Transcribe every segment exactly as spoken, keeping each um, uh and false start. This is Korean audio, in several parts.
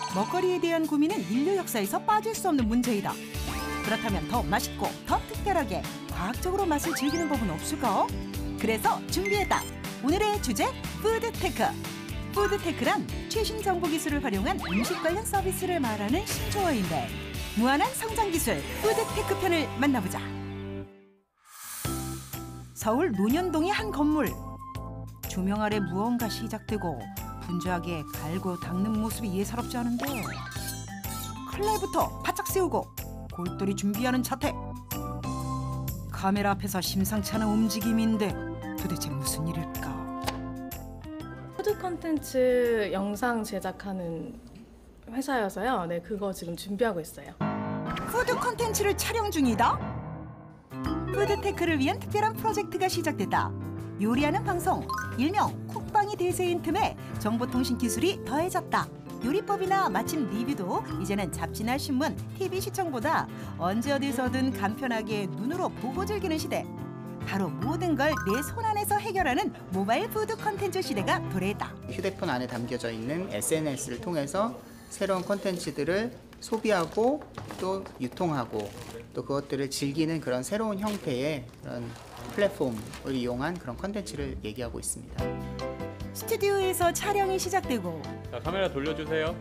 먹거리에 대한 고민은 인류 역사에서 빠질 수 없는 문제이다. 그렇다면 더 맛있고 더 특별하게 과학적으로 맛을 즐기는 법은 없을까? 그래서 준비했다. 오늘의 주제 푸드테크. 푸드테크란 최신 정보 기술을 활용한 음식 관련 서비스를 말하는 신조어인데 무한한 성장 기술 푸드테크 편을 만나보자. 서울 논현동의 한 건물. 조명 아래 무언가 시작되고 분주하게 갈고 닦는 모습이 예사롭지 않은데 칼날부터 바짝 세우고 골똘히 준비하는 자태. 카메라 앞에서 심상치 않은 움직임인데 도대체 무슨 일일까? 푸드 콘텐츠 영상 제작하는 회사여서요. 네, 그거 지금 준비하고 있어요. 푸드 콘텐츠를 촬영 중이다? 푸드테크를 위한 특별한 프로젝트가 시작됐다. 요리하는 방송, 일명 쿡방이 대세인 틈에 정보통신 기술이 더해졌다. 요리법이나 맛집 리뷰도 이제는 잡지나 신문, 티비 시청보다 언제 어디서든 간편하게 눈으로 보고 즐기는 시대. 바로 모든 걸 내 손안에서 해결하는 모바일 푸드 콘텐츠 시대가 도래했다. 휴대폰 안에 담겨져 있는 에스엔에스를 통해서 새로운 콘텐츠들을 소비하고 또 유통하고 또 그것들을 즐기는 그런 새로운 형태의 그런 플랫폼을 이용한 그런 콘텐츠를 얘기하고 있습니다. 스튜디오에서 촬영이 시작되고 자, 카메라 돌려주세요.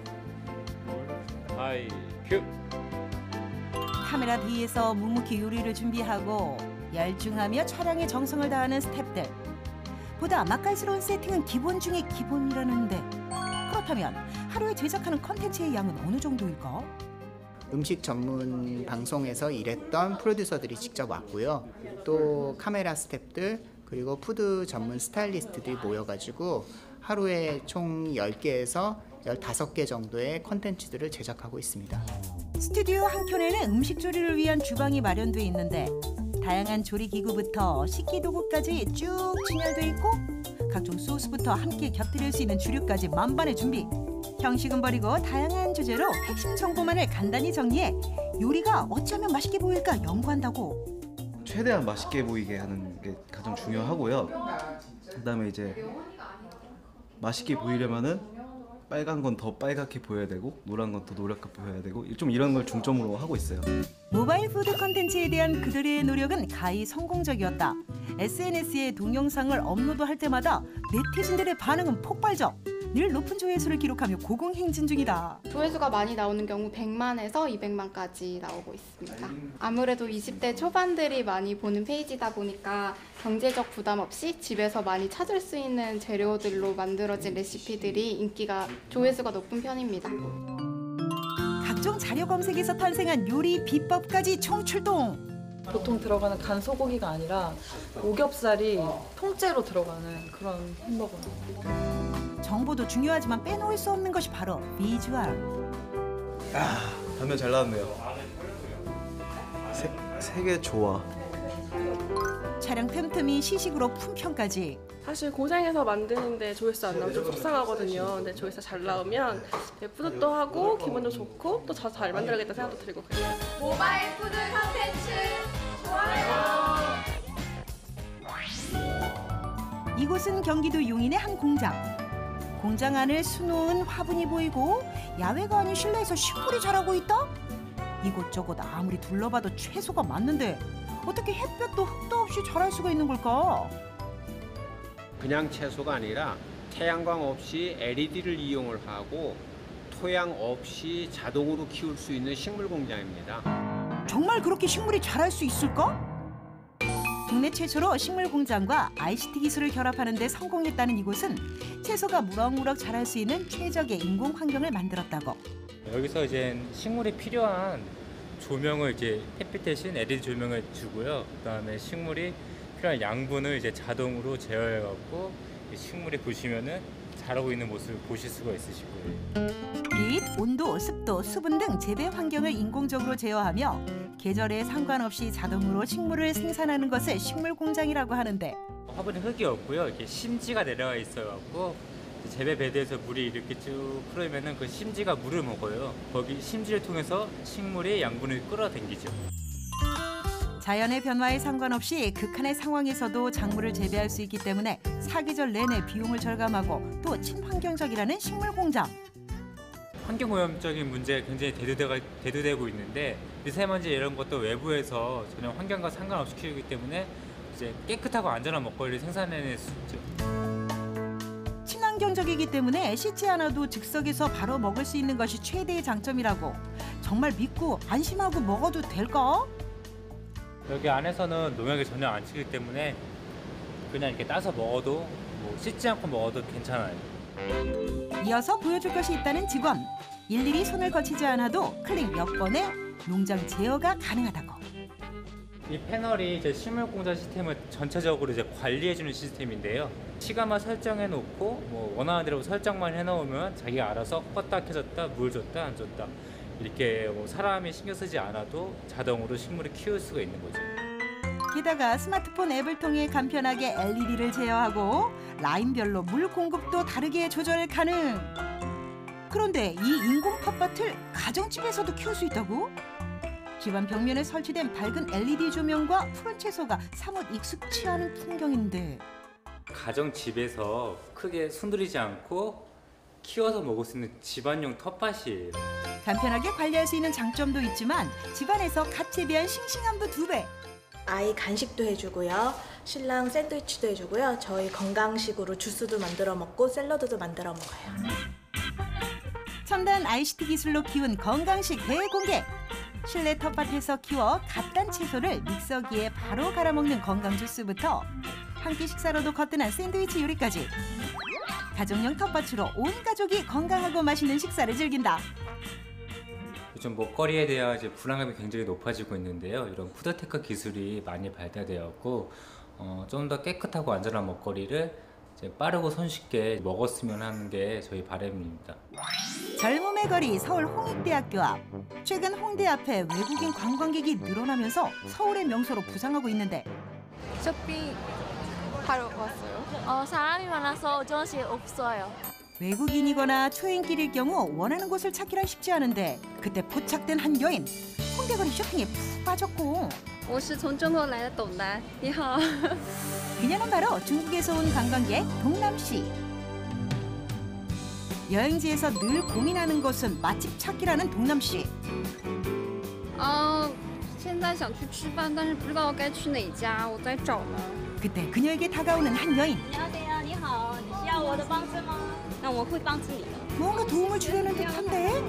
하이 큐. 카메라 뒤에서 묵묵히 요리를 준비하고 열중하며 촬영에 정성을 다하는 스태프들. 보다 맛깔스러운 세팅은 기본 중에 기본이라는데 그렇다면 하루에 제작하는 콘텐츠의 양은 어느 정도일까? 음식 전문 방송에서 일했던 프로듀서들이 직접 왔고요. 또 카메라 스태프들 그리고 푸드 전문 스타일리스트들이 모여가지고 하루에 총 열 개에서 열다섯 개 정도의 콘텐츠들을 제작하고 있습니다. 스튜디오 한켠에는 음식 조리를 위한 주방이 마련돼 있는데 다양한 조리 기구부터 식기 도구까지 쭉 진열돼 있고 각종 소스부터 함께 곁들일 수 있는 주류까지 만반의 준비. 형식은 버리고 다양한 주제로 핵심 정보만을 간단히 정리해 요리가 어찌하면 맛있게 보일까 연구한다고. 최대한 맛있게 보이게 하는 게 가장 중요하고요. 그다음에 이제 맛있게 보이려면은 빨간 건 더 빨갛게 보여야 되고 노란 건 더 노랗게 보여야 되고 좀 이런 걸 중점으로 하고 있어요. 모바일 푸드 콘텐츠에 대한 그들의 노력은 가히 성공적이었다. 에스엔에스에 동영상을 업로드할 때마다 네티즌들의 반응은 폭발적. 늘 높은 조회수를 기록하며 고공행진 중이다. 조회수가 많이 나오는 경우 백만에서 이백만까지 나오고 있습니다. 아무래도 이십 대 초반들이 많이 보는 페이지다 보니까 경제적 부담 없이 집에서 많이 찾을 수 있는 재료들로 만들어진 레시피들이 인기가, 조회수가 높은 편입니다. 각종 자료 검색에서 탄생한 요리 비법까지 총출동. 보통 들어가는 간 소고기가 아니라 오겹살이 통째로 들어가는 그런 햄버거입니다. 정보도 중요하지만 빼놓을 수 없는 것이 바로 비주얼. 아, 단면 잘 나왔네요. 색, 색의 조화. 촬영 틈틈이 시식으로 품평까지. 사실 고생해서 만드는데 조회수 안 나오면 좀 속상하거든요. 근데 조회수 잘 나오면 뿌듯도 하고 기분도 좋고 또 더 잘 만들어야겠다 생각도 들고 그래요. 모바일 푸드 콘텐츠 좋아요. 이곳은 경기도 용인의 한 공장. 공장 안을 수놓은 화분이 보이고 야외가 아닌 실내에서 식물이 자라고 있다? 이곳저곳 아무리 둘러봐도 채소가 많는데 어떻게 햇볕도 흙도 없이 자랄 수가 있는 걸까? 그냥 채소가 아니라 태양광 없이 엘이디를 이용을 하고 토양 없이 자동으로 키울 수 있는 식물 공장입니다. 정말 그렇게 식물이 자랄 수 있을까? 국내 최초로 식물 공장과 아이씨티 기술을 결합하는 데 성공했다는 이곳은 채소가 무럭무럭 자랄 수 있는 최적의 인공 환경을 만들었다고. 여기서 이제 식물이 필요한 조명을 이제 햇빛 대신 엘이디 조명을 주고요. 그다음에 식물이 필요한 양분을 이제 자동으로 제어해 갖고 식물이 보시면은 자라고 있는 모습을 보실 수가 있으실 거예요. 빛, 온도, 습도, 수분 등 재배 환경을 인공적으로 제어하며 계절에 상관없이 자동으로 식물을 생산하는 것을 식물 공장이라고 하는데 화분에 흙이 없고요. 이렇게 심지가 내려가 있어갖고 재배 베드에서 물이 이렇게 쭉 흐르면은 그 심지가 물을 먹어요. 거기 심지를 통해서 식물이 양분을 끌어당기죠. 자연의 변화에 상관없이 극한의 상황에서도 작물을 재배할 수 있기 때문에 사계절 내내 비용을 절감하고 또 친환경적이라는 식물 공장. 환경오염적인 문제가 굉장히 대두되가, 대두되고 있는데 미세먼지 이런 것도 외부에서 전혀 환경과 상관없이 키우기 때문에 이제 깨끗하고 안전한 먹거리를 생산해낼 수 있죠. 친환경적이기 때문에 씻지 않아도 즉석에서 바로 먹을 수 있는 것이 최대의 장점이라고. 정말 믿고 안심하고 먹어도 될까? 여기 안에서는 농약이 전혀 안 치기 때문에 그냥 이렇게 따서 먹어도 뭐 씻지 않고 먹어도 괜찮아요. 이어서 보여줄 것이 있다는 직원. 일일이 손을 거치지 않아도 클릭 몇 번에 농장 제어가 가능하다고. 이 패널이 이제 식물공장 시스템을 전체적으로 이제 관리해주는 시스템인데요. 시간만 설정해놓고 뭐 원하는 대로 설정만 해놓으면 자기가 알아서 껐다 켜졌다, 물 줬다 안 줬다 이렇게 뭐 사람이 신경 쓰지 않아도 자동으로 식물을 키울 수가 있는 거죠. 게다가 스마트폰 앱을 통해 간편하게 엘이디를 제어하고 라인별로 물 공급도 다르게 조절 가능. 그런데 이 인공 텃밭을 가정집에서도 키울 수 있다고? 집안 벽면에 설치된 밝은 엘이디 조명과 푸른 채소가 사뭇 익숙치 않은 풍경인데 가정집에서 크게 손들이지 않고 키워서 먹을 수 있는 집안용 텃밭이에요. 간편하게 관리할 수 있는 장점도 있지만 집안에서 갓 재배한 싱싱함도 두 배. 아이 간식도 해주고요. 신랑 샌드위치도 해주고요. 저희 건강식으로 주스도 만들어 먹고 샐러드도 만들어 먹어요. 첨단 아이씨티 기술로 키운 건강식 대공개. 실내 텃밭에서 키워 갓 단 채소를 믹서기에 바로 갈아 먹는 건강 주스부터 한 끼 식사로도 거뜬한 샌드위치 요리까지. 가정용 텃밭으로 온 가족이 건강하고 맛있는 식사를 즐긴다. 요즘 먹거리에 대한 이제 불안감이 굉장히 높아지고 있는데요. 이런 푸드테크 기술이 많이 발달되었고 어, 좀 더 깨끗하고 안전한 먹거리를 이제 빠르고 손쉽게 먹었으면 하는 게 저희 바람입니다. 젊음의 거리 서울 홍익대학교 앞. 최근 홍대 앞에 외국인 관광객이 늘어나면서 서울의 명소로 부상하고 있는데 쇼핑 하러 왔어요. 어, 사람이 많아서 어쩔 없어요. 외국인이거나 초행길일 경우 원하는 곳을 찾기란 쉽지 않은데 그때 포착된 한 여인. 홍대 거리 쇼핑에 푹 빠졌고. 我是从中国来的董楠，你好。 그녀는 바로 중국에서 온 관광객 동남씨. 여행지에서 늘 고민하는 것은 맛집 찾기라는 동남씨. 嗯，现在想去吃饭，但是不知道该去哪家，我在找呢。 그때 그녀에게 다가오는 한 여인. 你好，你好，你需要我的帮助吗？那我会帮助你的。 뭔가 도움을 주려는 듯한데.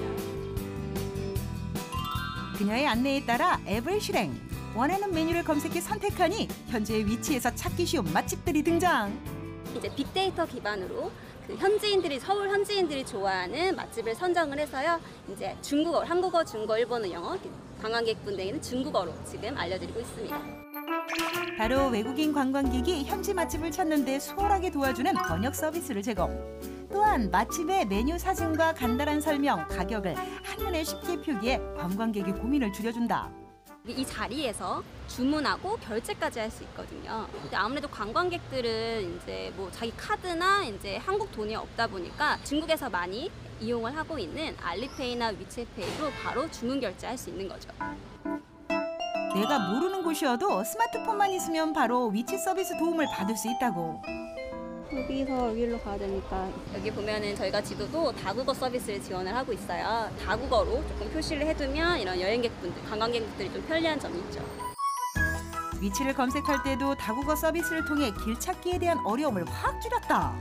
그녀의 안내에 따라 앱을 실행. 원하는 메뉴를 검색해 선택하니 현재의 위치에서 찾기 쉬운 맛집들이 등장. 이제 빅데이터 기반으로 그 현지인들이 서울 현지인들이 좋아하는 맛집을 선정을 해서요. 이제 중국어, 한국어, 중국어, 일본어, 영어 관광객분들에게는 중국어로 지금 알려드리고 있습니다. 바로 외국인 관광객이 현지 맛집을 찾는 데 수월하게 도와주는 번역 서비스를 제공. 또한 맛집의 메뉴 사진과 간단한 설명, 가격을 한눈에 쉽게 표기해 관광객의 고민을 줄여준다. 이 자리에서 주문하고 결제까지 할 수 있거든요. 근데 아무래도 관광객들은 이제 뭐 자기 카드나 이제 한국 돈이 없다 보니까 중국에서 많이 이용을 하고 있는 알리페이나 위챗페이로 바로 주문 결제할 수 있는 거죠. 내가 모르는 곳이어도 스마트폰만 있으면 바로 위치 서비스 도움을 받을 수 있다고. 여기서 여기로 가야 되니까 여기 보면은 저희가 지도도 다국어 서비스를 지원을 하고 있어요. 다국어로 조금 표시를 해두면 이런 여행객분들, 관광객분들이 좀 편리한 점이 있죠. 위치를 검색할 때도 다국어 서비스를 통해 길 찾기에 대한 어려움을 확 줄였다.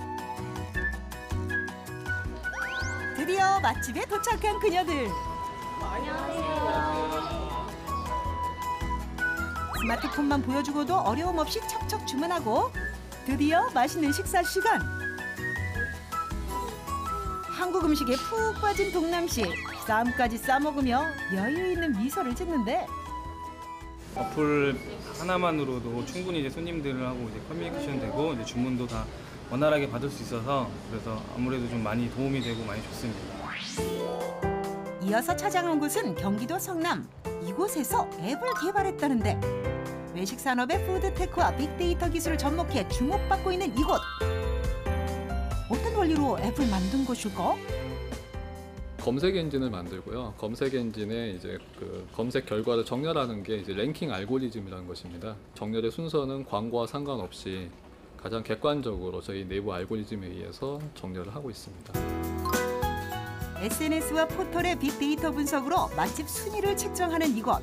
드디어 맛집에 도착한 그녀들. 안녕하세요. 스마트폰만 보여주고도 어려움 없이 척척 주문하고 드디어 맛있는 식사 시간. 한국 음식에 푹 빠진 동남씨. 쌈까지 싸먹으며 여유 있는 미소를 짓는데 어플 하나만으로도 충분히 이제 손님들하고 이제 커뮤니케이션 되고 이제 주문도 다 원활하게 받을 수 있어서 그래서 아무래도 좀 많이 도움이 되고 많이 좋습니다. 이어서 찾아간 곳은 경기도 성남. 이곳에서 앱을 개발했다는데 외식 산업의 푸드테크와 빅데이터 기술을 접목해 주목받고 있는 이곳. 어떤 원리로 앱을 만든 것일까? 검색 엔진을 만들고요. 검색 엔진에 이제 그 검색 결과를 정렬하는 게 이제 랭킹 알고리즘이라는 것입니다. 정렬의 순서는 광고와 상관없이 가장 객관적으로 저희 내부 알고리즘에 의해서 정렬을 하고 있습니다. 에스엔에스와 포털의 빅데이터 분석으로 맛집 순위를 책정하는 이곳.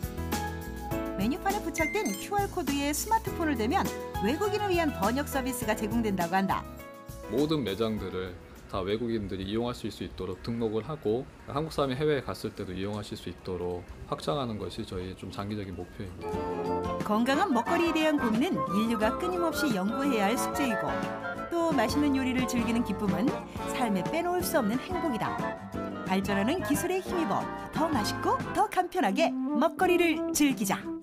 메뉴판에 부착된 큐알코드에 스마트폰을 대면 외국인을 위한 번역 서비스가 제공된다고 한다. 모든 매장들을 다 외국인들이 이용하실 수 있도록 등록을 하고 한국 사람이 해외에 갔을 때도 이용하실 수 있도록 확장하는 것이 저희 좀 장기적인 목표입니다. 건강한 먹거리에 대한 고민은 인류가 끊임없이 연구해야 할 숙제이고 또 맛있는 요리를 즐기는 기쁨은 삶에 빼놓을 수 없는 행복이다. 발전하는 기술에 힘입어 더 맛있고 더 간편하게 먹거리를 즐기자.